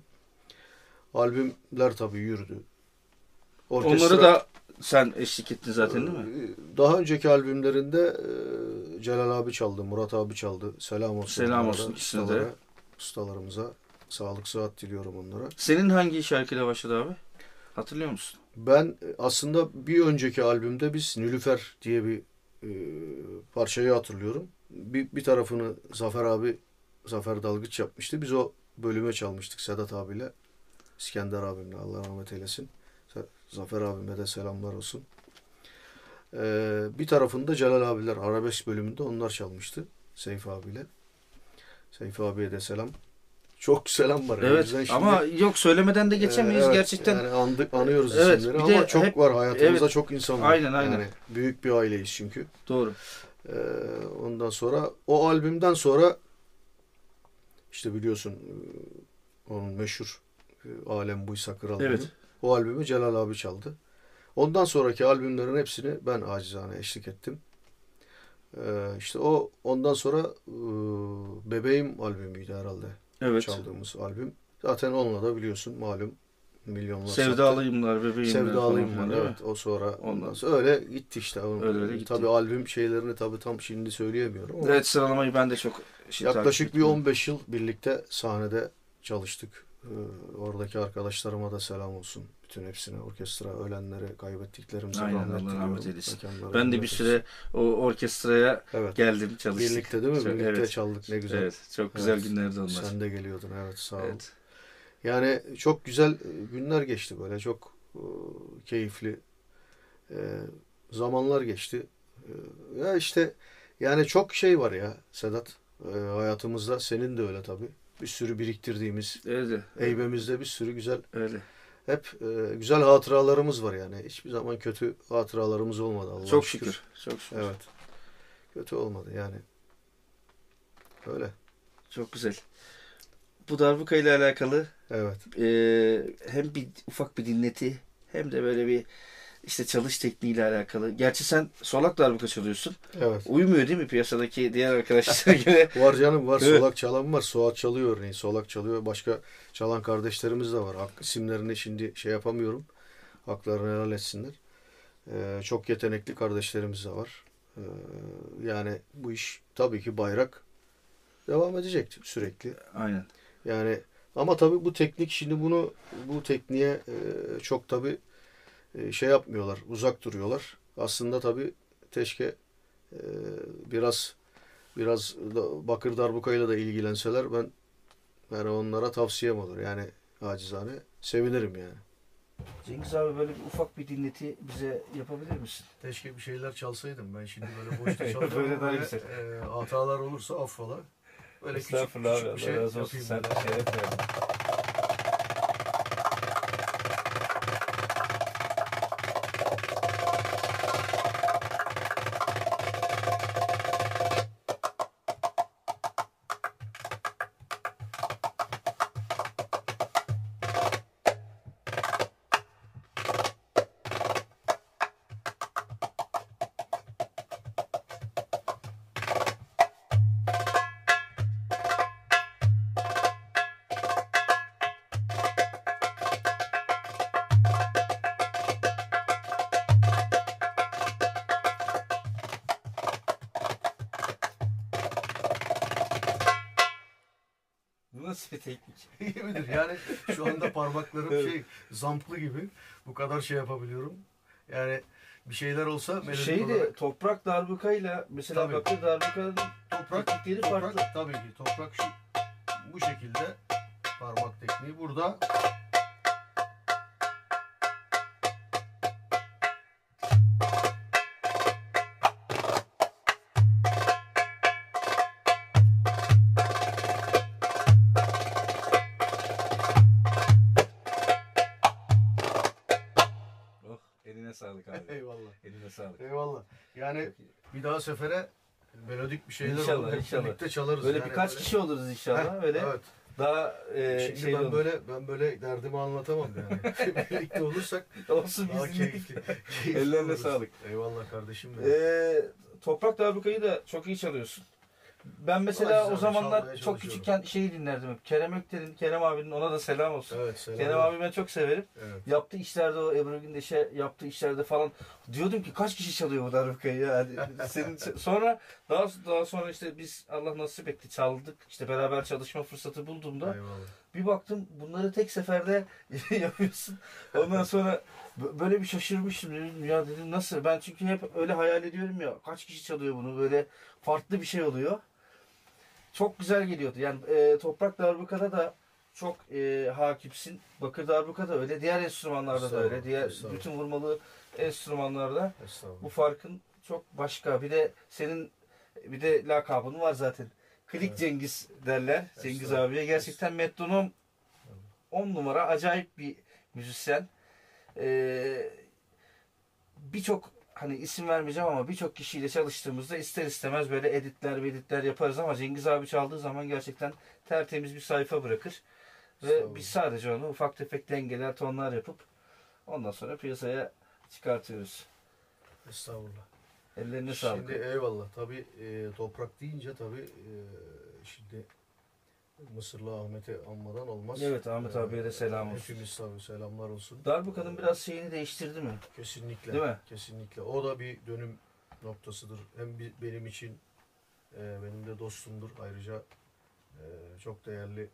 Albümler tabii yürüdü. Orkestra,
Onları da sen eşlik ettin zaten değil mi?
daha önceki albümlerinde e, Celal abi çaldı, Murat abi çaldı. Selam olsun.
Selam
onlara
olsun
da,
ikisine de.
ustalara, ustalarımıza. Sağlık sıhhat diliyorum onlara.
Senin hangi şarkıyla başladı abi? Hatırlıyor musun?
Ben aslında bir önceki albümde biz Nilüfer diye bir e, parçayı hatırlıyorum. Bir, bir tarafını Zafer abi, Zafer Dalgıç yapmıştı. Biz o bölüme çalmıştık Sedat abiyle. İskender abimle, Allah rahmet eylesin. Zafer abime de selamlar olsun. Ee, bir tarafında Celal abiler arabesk bölümünde onlar çalmıştı. Seyfi abiyle. Seyfi abiye de selam. Çok selam var.
Evet
Bizden şimdi,
ama yok söylemeden de geçemeyiz
e, evet,
gerçekten.
Yani andık, anıyoruz
Evet,
isimleri
bir de
ama çok
hep-
var hayatımızda,
evet,
çok insan var.
aynen, aynen.
Yani büyük bir aileyiz çünkü.
Doğru.
Ee, ondan sonra o albümden sonra işte biliyorsun e, onun meşhur e, Alem Buysa Kral albümü.
Evet.
O albümü Celal abi çaldı. Ondan sonraki albümlerin hepsini ben acizane eşlik ettim. Ee, işte o ondan sonra e, Bebeğim albümüydü herhalde.
Evet.
Çaldığımız albüm. Zaten onunla da biliyorsun malum milyonlar sattı.
Sevdalıyımlar, bebeğimler
Sevdalıyım
falan
var.
değil mi?
Evet. O sonra
Ondan
ondan sonra öyle gitti işte.
Öyle öyle gitti.
Tabii albüm şeylerini tabii tam şimdi söyleyemiyorum ama
Evet, sıralamayı ben de çok şey takip
yaklaşık bir
etmiyorum.
on beş yıl birlikte sahnede çalıştık. Ee, oradaki arkadaşlarıma da selam olsun. Bütün hepsine, orkestra, ölenleri, kaybettiklerimize
Aynen,
rahmet
Allah
diliyorum.
rahmet eylesin.
Mekanları
Ben de
cennet
bir
olsun.
süre o orkestraya
Evet.
geldim, çalıştık.
Birlikte değil mi?
Çok-
Birlikte
evet.
çaldık ne güzel.
Evet, çok güzel
Evet.
günlerdi onlar.
Sen de geliyordun, evet, sağ ol.
Evet.
Yani çok güzel günler geçti böyle, çok e, keyifli e, zamanlar geçti. E, ya işte yani çok şey var ya Sedat, e, hayatımızda, senin de öyle tabii. Bir sürü biriktirdiğimiz,
Öyle.
heybemizde bir sürü güzel,
Öyle.
hep e, güzel hatıralarımız var yani. Hiçbir zaman kötü hatıralarımız olmadı Allah'a
Çok
şükür.
şükür. Çok şükür.
Evet. Kötü olmadı yani. Öyle.
Çok güzel. Bu darbuka ile alakalı
Evet.
e, hem bir ufak bir dinleti hem de böyle bir işte çalış tekniğiyle alakalı. Gerçi sen solak darbuka çalıyorsun.
Evet.
Uymuyor değil mi piyasadaki diğer arkadaşlara göre?
Var canım, var.
Evet.
Solak çalan var. Suat çalıyor örneğin. Solak çalıyor. Başka çalan kardeşlerimiz de var. Hak, isimlerini şimdi şey yapamıyorum. Haklarını helal etsinler. Ee, çok yetenekli kardeşlerimiz de var. Ee, yani bu iş tabii ki bayrak devam edecek sürekli.
Aynen.
Yani ama tabii bu teknik, şimdi bunu bu tekniğe e, çok tabii e, şey yapmıyorlar. Uzak duruyorlar. Aslında tabii keşke e, biraz biraz da bakır darbukayla da ilgilenseler, ben yani onlara tavsiyem olur. Yani acizane sevinirim yani.
Cengiz abi böyle bir ufak bir dinleti bize yapabilir misin?
Keşke bir şeyler çalsaydım. Ben şimdi böyle boşta çalıyorum.
Böyle daha güzel.
E, hatalar olursa affola. Böyle küçük,
Estağfurullah
küçük
abi.
bir şey
Allah razı olsun.
yapayım.
Sen
böyle.
şeref verdin. nasıl bir teknik?
İyi midir? Yani şu anda parmaklarım
Evet.
şey zamplı gibi. Bu kadar şey yapabiliyorum. Yani bir şeyler olsa melodik
Şey de
olarak
toprak darbukayla mesela
Tabii.
bakır darbukanın
toprak,
teknikleri
toprak
farklı.
tabii ki toprak şu bu şekilde parmak tekniği. Burada
Oh, eline sağlık abi.
eyvallah.
Eline sağlık.
Eyvallah. Yani
Çok iyi.
bir daha sefere melodik bir şeyler
İnşallah,
olur. Hep
inşallah.
birlikte çalarız.
Böyle
yani
birkaç
böyle.
kişi oluruz inşallah.
Heh,
Böyle
evet.
daha e,
Şimdi
şey
ben
olur.
böyle ben böyle derdimi anlatamam yani. Birlikte olursak
Olsun
daha
bizim
keyifli. keyifli
Ellerine
oluruz.
sağlık.
Eyvallah kardeşim benim.
Ee, toprak darbukayı da çok iyi çalıyorsun. Ben mesela
Acizane
o zamanlar
çalmaya
çok
çalışıyorum.
küçükken şeyi dinlerdim hep. Kerem Ökter'in, Kerem abinin, ona da selam olsun.
Evet, selam.
Kerem abi ben çok severim.
Evet.
Yaptığı işlerde, o Ebru Gündeş'e yaptığı işlerde falan diyordum ki kaç kişi çalıyor bu darbukayı ya. Hani senin sonra daha daha sonra işte biz Allah nasip etti çaldık. İşte beraber çalışma fırsatı bulduğumda
Eyvallah.
bir baktım bunları tek seferde yapıyorsun. Ondan sonra b- böyle bir şaşırmıştım. Dedim, ya dedim nasıl? Ben çünkü hep öyle hayal ediyorum ya. Kaç kişi çalıyor bunu? Böyle farklı bir şey oluyor. Çok güzel geliyordu. Yani e, toprak darbukada da çok e, hakimsin. Bakır darbuka da öyle. Diğer enstrümanlarda da öyle. Diğer
Estağfurullah.
bütün vurmalı enstrümanlarda
Estağfurullah.
bu farkın çok başka. Bir de senin bir de lakabın var zaten. Klik
Evet.
Cengiz derler. Cengiz
Estağfurullah.
abiye. Gerçekten metronom on numara acayip bir müzisyen. Ee, birçok hani isim vermeyeceğim ama birçok kişiyle çalıştığımızda ister istemez böyle editler ve editler yaparız ama Cengiz abi çaldığı zaman gerçekten tertemiz bir sayfa bırakır. Ve
Estağfurullah.
biz sadece onu ufak tefek dengeler, tonlar yapıp ondan sonra piyasaya çıkartıyoruz.
Estağfurullah.
Ellerine sağlık.
Şimdi eyvallah. Tabii e, toprak deyince tabii e, şimdi Mısırlı Ahmet'i anmadan olmaz.
Evet, Ahmet abiye de selam olsun.
Hepimiz tabii selamlar olsun.
Darbuka'nın biraz şeyini değiştirdi mi?
Kesinlikle.
Değil mi?
Kesinlikle. O da bir dönüm noktasıdır. Hem bi- benim için e, benim de dostumdur. Ayrıca e, çok değerli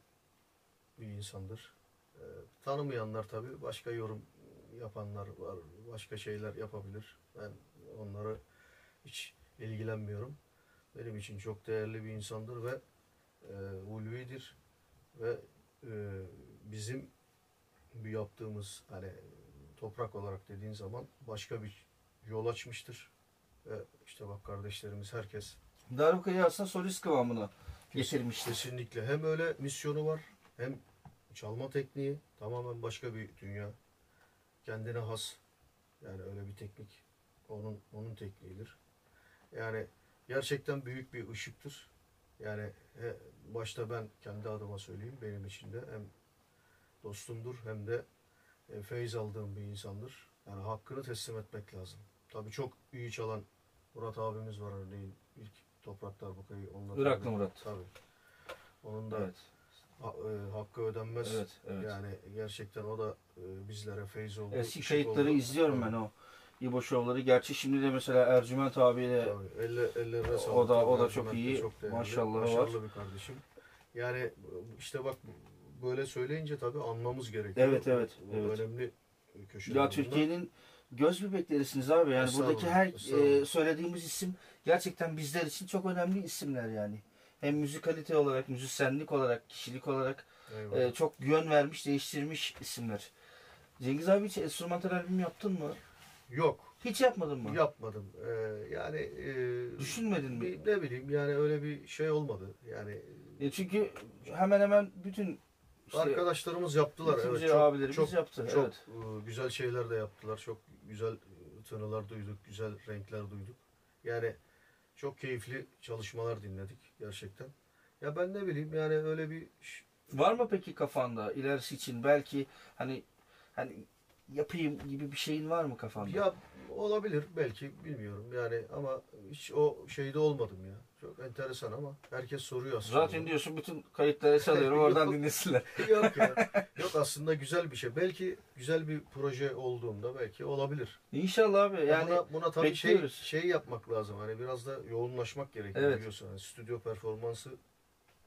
bir insandır. E, tanımayanlar tabii başka yorum yapanlar var. Başka şeyler yapabilir. Ben onları hiç ilgilenmiyorum. Benim için çok değerli bir insandır ve e, ulvidir ve e, bizim bir yaptığımız hani toprak olarak dediğin zaman başka bir yol açmıştır. Ve işte bak kardeşlerimiz herkes
Darbuka'yı aslında solist kıvamına getirmiştir.
kesinlikle hem öyle misyonu var hem çalma tekniği tamamen başka bir dünya. Kendine has. Yani öyle bir teknik. Onun onun tekniğidir. Yani gerçekten büyük bir ışıktır. Yani he, başta ben kendi adıma söyleyeyim benim için de hem dostumdur hem de e, feyiz aldığım bir insandır. Yani hakkını teslim etmek lazım. Tabii çok iyi çalan Murat abimiz var örneğin ilk Toprak Darbukayı onunla
Iraklı
tanıdım.
Murat.
Tabii. Onun da
Evet.
ha- e, hakkı ödenmez.
Evet, evet.
Yani gerçekten o da e, bizlere feyiz oldu.
Eski
ışık
kayıtları
oldu.
izliyorum
Tabii.
ben o İbo Show'ları. Gerçi şimdi de mesela Ercüment abiyle
Tabii. Elle, ellerine
O
sağlık.
da-
Tabii,
o da
Ercüment
çok
de
iyi.
değerli.
Maşallahı
Başarılı
var.
bir kardeşim. Yani işte bak böyle söyleyince tabii anmamız gerekiyor.
Evet, evet,
Bu
evet.
önemli köşeler.
ya
bunlar.
Türkiye'nin göz bebeklerisiniz abi. Yani
Estağfurullah,
buradaki her
estağfurullah.
e, söylediğimiz isim gerçekten bizler için çok önemli isimler yani. Hem müzikalite olarak, müzisyenlik olarak, kişilik olarak
Eyvallah.
e, çok yön vermiş, değiştirmiş isimler. Cengiz abi hiç enstrümantal albüm yaptın mı?
Yok.
Hiç yapmadın mı?
Yapmadım. Ee, yani e,
Düşünmedin mi?
bir- ne bileyim yani öyle bir şey olmadı. Yani
E çünkü hemen hemen bütün işte
arkadaşlarımız yaptılar. Evet,
ritimci
çok,
abilerimiz
çok,
yaptı.
çok
Evet.
e, güzel şeyler de yaptılar. Çok güzel e, tınılar duyduk, güzel renkler duyduk. Yani çok keyifli çalışmalar dinledik gerçekten. Ya ben ne bileyim yani öyle bir ş-
Var mı peki kafanda ilerisi için belki hani hani yapayım gibi bir şeyin var mı kafanda?
ya olabilir belki bilmiyorum yani ama hiç o şeyde olmadım ya. Çok enteresan ama herkes soruyor aslında.
Zaten diyorsun bütün kayıtlara çalıyorum oradan
Yok.
dinlesinler.
Yok ya. Yok aslında güzel bir şey. Belki güzel bir proje olduğunda belki olabilir.
İnşallah abi
Yani
yani
buna, buna tabii şey,
bekliyoruz.
şey yapmak lazım. Hani biraz da yoğunlaşmak gerekiyor
Evet.
biliyorsun. Hani stüdyo performansı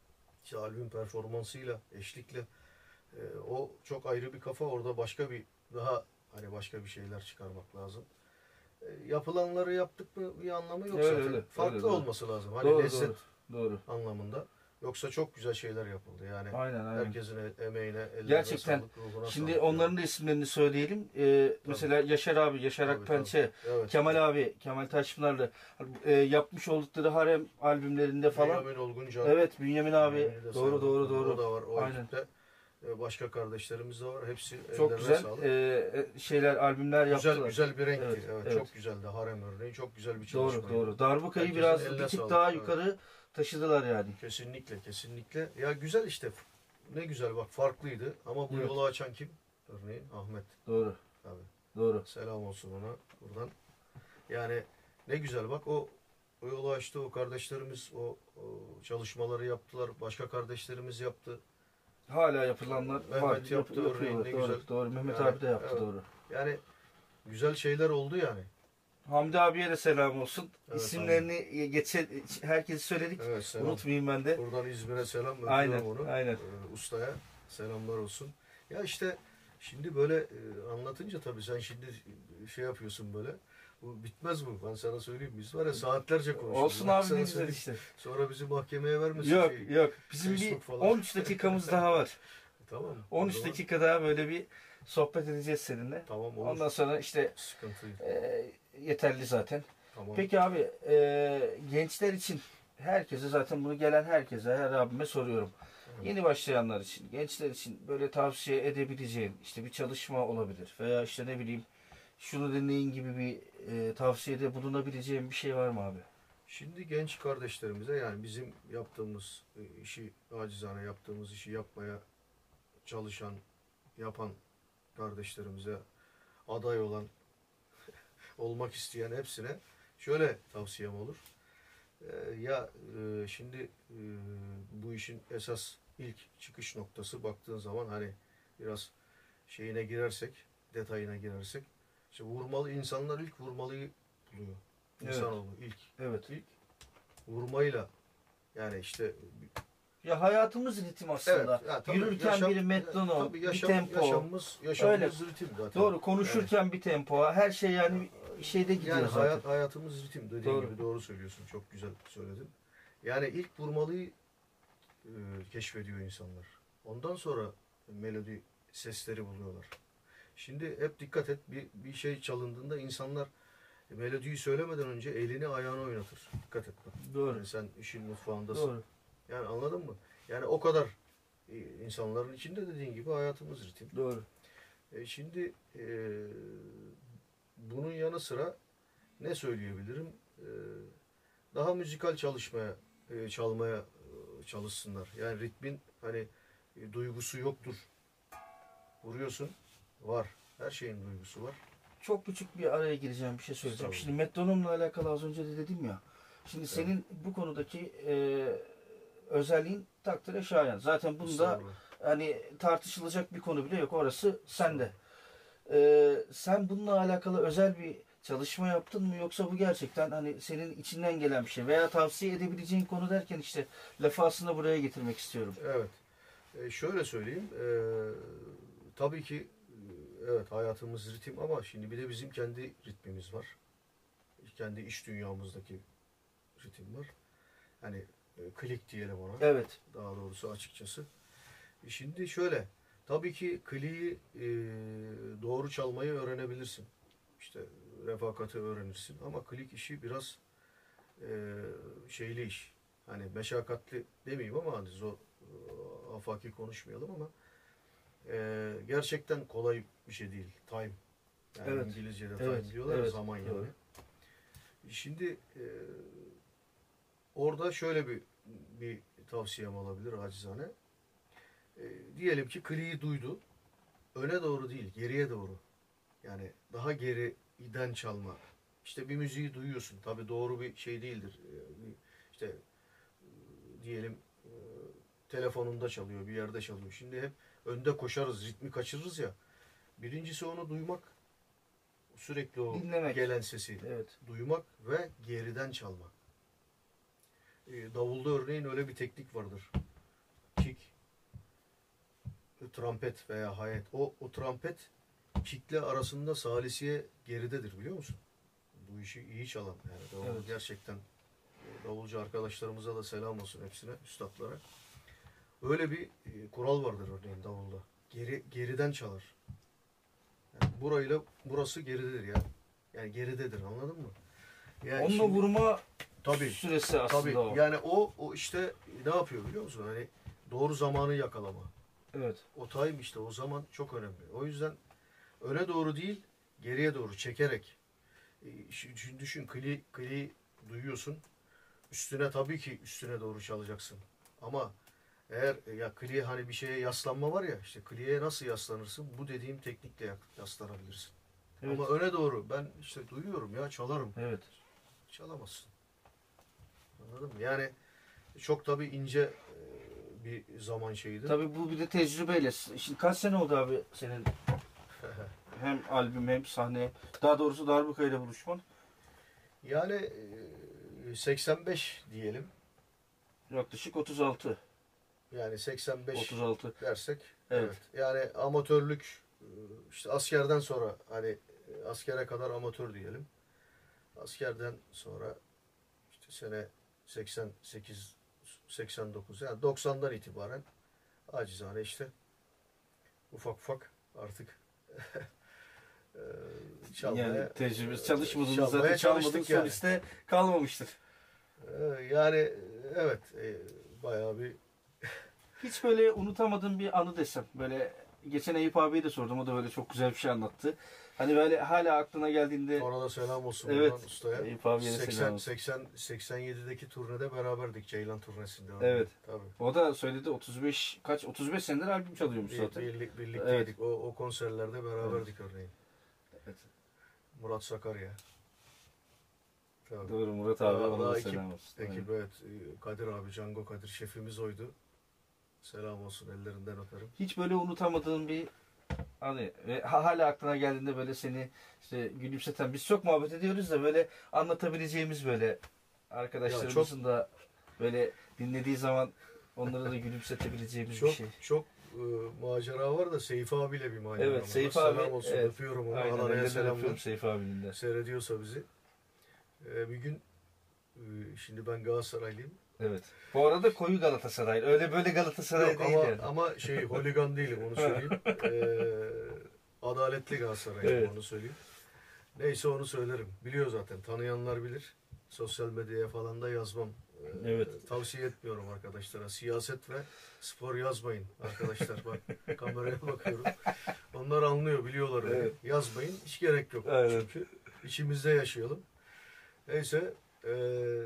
işte albüm performansıyla, eşlikle e, o çok ayrı bir kafa. Orada başka bir daha hani başka bir şeyler çıkarmak lazım. E, yapılanları yaptık mı bir anlamı yok
Öyle,
zaten.
öyle,
Farklı
öyle, doğru.
olması lazım. Hani
Doğru,
lezzet
doğru. Doğru.
anlamında. Yoksa çok güzel şeyler yapıldı. Yani
Aynen, aynen.
herkesin e- emeğine, ellerine
Gerçekten.
sağlık, ruhuna
Şimdi
sağlık.
onların
yani.
da isimlerini söyleyelim. Ee, mesela Yaşar abi, Yaşar
Tabii,
Akpençe,
tabii. Evet.
Kemal abi, Kemal Taşpınarlı e, yapmış oldukları harem albümlerinde falan.
Bünyamin Olguncan.
Evet, Bünyamin abi.
Bünyamin'i de
Doğru,
sayalım.
doğru,
Tabii
doğru.
O da var o
Aynen.
ekipte. E, Başka kardeşlerimiz de var. Hepsi
Çok
ellerine
güzel
sağlık.
e, şeyler, albümler
Güzel
yaptılar.
güzel bir renkti.
Evet,
Evet,
evet.
Çok güzeldi. Harem örneği çok güzel bir çalışmaydı.
Doğru, doğru. Darbukayı
Herkesin
biraz
eline
bir tık
sağlık,
daha
evet.
yukarı taşıdılar yani.
Kesinlikle, kesinlikle. Ya güzel işte. Ne güzel bak farklıydı. Ama bu
Evet.
yolu açan kim? Örneğin Ahmet.
Doğru,
Tabii.
doğru.
Selam olsun ona buradan. Yani ne güzel bak o o yolu açtı. O kardeşlerimiz o, o çalışmaları yaptılar. Başka kardeşlerimiz yaptı.
Hala yapılanlar
Mehmet
var.
yaptı
Yap-
örneğin,
yapıyorlar.
ne
Doğru,
güzel.
doğru. Mehmet
Yani,
abi de yaptı,
evet.
doğru.
Yani güzel şeyler oldu yani.
Hamdi abiye de selam olsun.
Evet,
İsimlerini geçe herkesi söyledik.
Evet selam.
Unutmayayım ben de.
Buradan İzmir'e selam öpüyorum
Aynen,
onu.
aynen.
Ee, ustaya selamlar olsun. Ya işte şimdi böyle e, anlatınca tabii sen şimdi şey yapıyorsun böyle. Bu bitmez bu. Ben sana söyleyeyim. Biz var ya saatlerce konuşuruz.
Olsun
Ben
abi,
sana
ne güzel
söyleyeyim.
işte.
Sonra bizi mahkemeye vermesin.
Yok,
şey.
yok. Bizim bir
Facebook falan.
on üç dakikamız daha var.
Tamam mı?
on
O
üç
zaman
dakika daha böyle bir sohbet edeceğiz seninle.
Tamam olur.
Ondan sonra işte
Sıkıntı yok.
e, yeterli zaten.
Tamam.
Peki abi, e, gençler için, herkese zaten bunu gelen herkese, her abime soruyorum.
Evet.
Yeni başlayanlar için, gençler için böyle tavsiye edebileceğin işte bir çalışma olabilir veya işte ne bileyim şunu dinleyin gibi bir e, tavsiyede bulunabileceğin bir şey var mı abi?
Şimdi genç kardeşlerimize yani bizim yaptığımız e, işi acizane yaptığımız işi yapmaya çalışan, yapan kardeşlerimize aday olan, olmak isteyen hepsine şöyle tavsiyem olur. Ee, ya e, şimdi e, bu işin esas ilk çıkış noktası baktığın zaman hani biraz şeyine girersek, detayına girersek işte vurmalı insanlar ilk vurmalıyı buluyor.
Evet.
İnsanoğlu ilk.
Evet.
İlk vurmayla yani işte
Ya hayatımız ritim aslında.
ya tabii
Yürürken
yaşam-
bir metronom,
tabii
bir
yaşam-
tempo.
Yaşamımız, yaşamımız
Öyle.
ritim zaten.
Doğru, konuşurken bir tempo. Her şey yani bir şeyde gidiyor
Yani
zaten.
hayat, hayatımız ritim dediğin
Doğru.
gibi doğru söylüyorsun. Çok güzel söyledin. Yani ilk vurmalıyı e, keşfediyor insanlar. Ondan sonra melodi sesleri buluyorlar. Şimdi hep dikkat et bir, bir şey çalındığında insanlar melodiyi söylemeden önce elini ayağını oynatır. Dikkat et bak.
Doğru.
Yani sen işin mutfağındasın.
Doğru.
Yani anladın mı? Yani o kadar e, insanların içinde dediğin gibi hayatımız ritim.
Doğru.
E, şimdi e, bunun yanı sıra ne söyleyebilirim? E, daha müzikal çalışmaya, e, çalmaya e, çalışsınlar. Yani ritmin hani e, duygusu yoktur. Vuruyorsun, var. Her şeyin duygusu var.
Çok küçük bir araya gireceğim, bir şey söyleyeceğim.
Tabii.
Şimdi metronomla alakalı az önce de dedim ya. Şimdi senin bu konudaki e, özelliğin takdire şayan. Zaten bunda
Estağfurullah.
hani tartışılacak bir konu bile yok. Orası sende. E, sen bununla alakalı özel bir çalışma yaptın mı, yoksa bu gerçekten hani senin içinden gelen bir şey veya tavsiye edebileceğin konu derken işte lafı aslında buraya getirmek istiyorum.
Evet. E, şöyle söyleyeyim. E, tabii ki e, evet hayatımız ritim ama şimdi bir de bizim kendi ritmimiz var. Kendi iş dünyamızdaki ritim var. Hani e, klik diyelim ona.
Evet.
Daha doğrusu açıkçası. E, şimdi şöyle. Tabii ki kliği e, doğru çalmayı öğrenebilirsin. İşte refakati öğrenirsin. Ama klik işi biraz e, şeyli iş. Hani meşakkatli demeyeyim ama hani zor, e, afaki konuşmayalım ama e, gerçekten kolay bir şey değil. Time. Yani
Evet.
İngilizce'de
Evet.
time diyorlar ya,
Evet.
zaman yani.
Doğru.
Şimdi e, orada şöyle bir bir tavsiyem olabilir acizane. E, diyelim ki kliği duydu. Öne doğru değil, geriye doğru. Yani daha geriden çalma. İşte bir müziği duyuyorsun. Tabii doğru bir şey değildir. E, bir, işte e, diyelim e, telefonunda çalıyor, bir yerde çalıyor. Şimdi hep önde koşarız, ritmi kaçırırız ya. Birincisi onu duymak, sürekli o
Dinlemek.
gelen sesi
Evet.
duymak ve geriden çalmak. E, davulda örneğin öyle bir teknik vardır. trompet veya hayet. O, o trompet kickle arasında salisiye geridedir biliyor musun? Bu işi iyi çalan. Yani davul
Evet.
gerçekten e, davulcu arkadaşlarımıza da selam olsun hepsine, üstadlara. Öyle bir e, kural vardır örneğin davulda. Geri, geriden çalar. Yani burayla burası geridedir ya. Yani geridedir anladın mı? Yani
Onunla
şimdi-
vurma
tabii,
süresi aslında
tabii.
o.
Yani o, o işte ne yapıyor biliyor musun? Hani doğru zamanı yakalama.
Evet.
O time işte o zaman çok önemli. O yüzden öne doğru değil, geriye doğru çekerek. E, Şimdi düşün kli, kli duyuyorsun. Üstüne tabii ki üstüne doğru çalacaksın. Ama eğer e, ya kliye hani bir şeye yaslanma var ya işte kliye nasıl yaslanırsın? Bu dediğim teknikle yak- yaslanabilirsin.
Evet.
Ama öne doğru ben işte duyuyorum ya çalarım.
Evet.
Çalamazsın. Anladın mı? Yani çok tabii ince e, bir zaman şeyidir.
Tabii bu bir de tecrübeyle. Şimdi kaç sene oldu abi senin hem albüm hem sahne, daha doğrusu Darbuka ile buluşman?
Yani e, seksen beş diyelim.
Yaklaşık otuz altı.
Yani seksen beş
otuz altı.
dersek.
Evet.
Evet. Yani amatörlük e, işte askerden sonra hani e, askere kadar amatör diyelim. Askerden sonra işte sene seksen sekiz seksen dokuz yani doksandan itibaren acizane işte ufak ufak artık e, çalmaya
Yani tecrübesi çalışmadığınız
çalmaya
zaten çalmadığınız
çalıştık yani.
soliste kalmamıştır.
E, yani evet e, bayağı bir
Hiç böyle unutamadığım bir anı desem. Böyle geçen Eyüp abiye de sordum. O da böyle çok güzel bir şey anlattı. Hani böyle hala aklına geldiğinde
ona da selam olsun
evet,
buradan ustaya.
Eyüp abiye de selam
seksen
olsun.
seksen seksen yedideki turnede beraberdik Ceylan turnesinde.
Evet.
Tabii.
O da söyledi otuz beş kaç otuz beş senedir albüm çalıyormuş
Bir,
zaten.
birlik, birlikteydik. O, o konserlerde beraberdik örneğin.
Evet.
Murat Sakarya. Tabii.
Doğru Murat abi
Daha-
ona
daha
da
ekip-
selam olsun.
Ekip evet. Kadir abi, Cango Kadir şefimiz oydu. Selam olsun ellerinden öperim.
Hiç böyle unutamadığın bir hani ve ha- hala aklına geldiğinde böyle seni işte gülümseten, biz çok muhabbet ediyoruz da böyle anlatabileceğimiz böyle arkadaşlarımızın
Ya
da böyle dinlediği zaman onları da gülümsetebileceğimiz
Çok
bir şey.
çok e, macera var da Seyfi abiyle bir macera
Evet
var.
Seyfi
Selam
abi
olsun
evet,
öpüyorum onu.
aynen,
Adana'ya
ellerinden
selamlar.
öpüyorum Seyfi abinin de.
Seyrediyorsa bizi. E, bir gün e, şimdi ben Galatasaraylıyım.
Evet. Bu arada koyu Galatasaray. Öyle böyle Galatasaray
Yok
değil
ama,
yani.
ama şey holigan değilim onu söyleyeyim. Ee, adaletli Galatasaraylıyım
Evet.
onu söyleyeyim. Neyse onu söylerim. Biliyor zaten. Tanıyanlar bilir. Sosyal medyaya falan da yazmam. Ee,
Evet.
Tavsiye etmiyorum arkadaşlara. Siyaset ve spor yazmayın arkadaşlar. Bak kameraya bakıyorum. Onlar anlıyor, biliyorlar öyle.
Evet.
Yazmayın. Hiç gerek yok.
Aynen.
Çünkü içimizde yaşayalım. Neyse ee,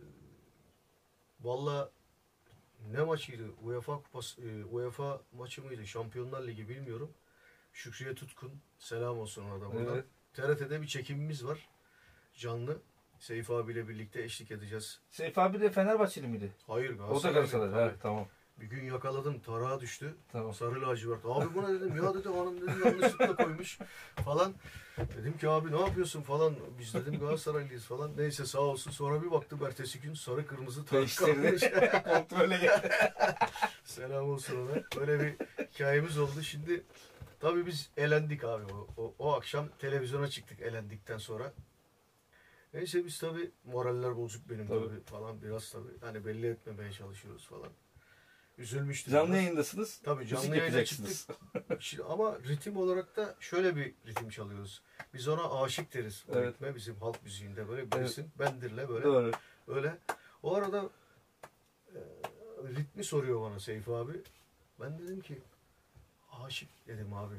valla ne maçıydı? UEFA Kupası, e, UEFA maçı mıydı? Şampiyonlar Ligi bilmiyorum. Şükriye Tutkun. Selam olsun ona da buradan.
Evet.
T R T'de bir çekimimiz var. Canlı. Seyfi abiyle birlikte eşlik edeceğiz.
Seyfi abi de Fenerbahçeli miydi?
Hayır
O da
Galatasaray.
Galatasaray.
Tabii.
Ha, tamam.
Bir gün yakaladım. Tarağa düştü.
Tamam.
Sarı lacivert. Abi buna dedim ya dedi hanım dedim yanlışlıkla koymuş falan. Dedim ki abi ne yapıyorsun falan. Biz dedim Galatasaraylıyız falan. Neyse sağ olsun. Sonra bir baktım ertesi gün sarı kırmızı tarak
Değiştirdi.
kalmış.
Kontrole geldi.
Selam olsun ona. Böyle bir hikayemiz oldu. Şimdi tabii biz elendik abi. O, o, o akşam televizyona çıktık elendikten sonra. Neyse biz tabii moraller bozuk benim tabii,
Tabii.
falan biraz tabii. Hani belli etmemeye çalışıyoruz falan. Üzülmüştüm.
Canlı
biraz.
yayındasınız.
Tabii canlı
müzik
yayına
yapacaksınız.
çıktık. Şimdi ama ritim olarak da şöyle bir ritim çalıyoruz. Biz ona aşık deriz. O
Evet.
ritme bizim halk müziğinde böyle bilirsin. Bendirle böyle.
Doğru.
Öyle. O arada e, ritmi soruyor bana Seyfi abi. Ben dedim ki aşık dedim abi.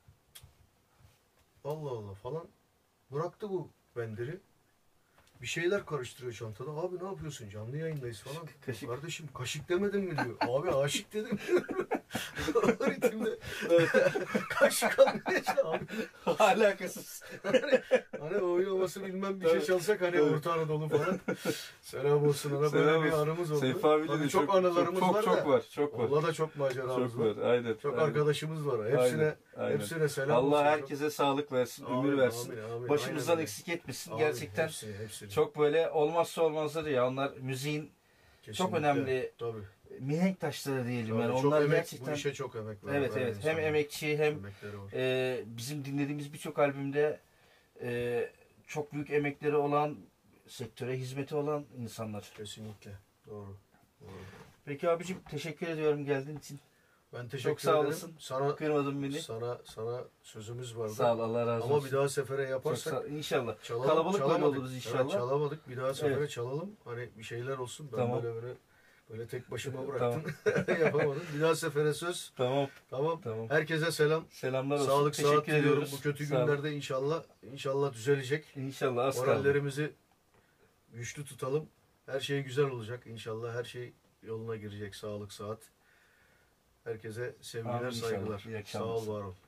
Allah Allah falan. Bıraktı bu bendiri. Bir şeyler karıştırıyor çantada. Abi ne yapıyorsun? Canlı yayındayız falan.
Kaşık.
Kardeşim kaşık demedim mi diyor. Abi aşık dedim. O ritimde kaşık almayacağım abi.
Alakasız.
Hani, hani oynaması bilmem bir şey
Tabii.
çalsak hani
Tabii.
Orta Anadolu falan. Selam olsun ona
Selam
böyle bir
olsun.
anımız oldu.
Seyfi abiyle
Tabii
de
çok,
çok,
anılarımız
çok,
var
çok,
da.
çok var. Çok var.
Onunla da çok maceramız
Çok
var.
var. Aynen.
Çok
aynen.
arkadaşımız var. Hepsine
Aynen, aynen.
hepsine selam olsun.
Allah herkese sağlık versin,
Amin,
ömür versin.
amin, amin.
Başımızdan
Aynen öyle.
eksik etmesin.
Amin,
Gerçekten
hepsini, hepsini.
çok böyle olmazsa olmazları ya. Onlar müziğin
Kesinlikle.
çok önemli
Tabii.
mihenk taşları diyelim. Yani
çok
onlar
emek,
gerçekten
bu işe çok emek var.
evet evet hem emekçi hem
emekleri var.
e, bizim dinlediğimiz birçok albümde e, çok büyük emekleri olan, sektöre hizmeti olan insanlar.
Kesinlikle. Doğru. Doğru.
Peki abicim, teşekkür ediyorum geldiğin için.
Ben teşekkür
Çok sağ
ederim.
olasın.
Sana
Kırmadın beni.
sana sana sözümüz vardı.
Sağ ol, Allah razı olsun.
Ama bir daha sefere
Çok
yaparsak
sağ, inşallah.
çalalım,
Kalabalık böyle
çalamadık.
oluruz inşallah.
Evet, çalamadık. Bir daha sefere
Evet.
çalalım. Hani bir şeyler olsun. Ben
Tamam.
böyle böyle böyle tek başıma
Tamam.
bıraktım. Yapamadım. Bir daha sefere söz.
Tamam.
Tamam.
Tamam.
Herkese selam.
Selamlar olsun.
Sağlık
Teşekkür
saat diliyorum.
ediyoruz.
Bu kötü
Sağ olun.
günlerde inşallah inşallah düzelecek.
İnşallah az kaldı.
Morallerimizi güçlü tutalım. Her şey güzel olacak inşallah. Her şey yoluna girecek. Sağlık saat. Herkese sevgiler,
Amin inşallah.
saygılar.
İyi
Sağ
akşamlar.
ol, var ol.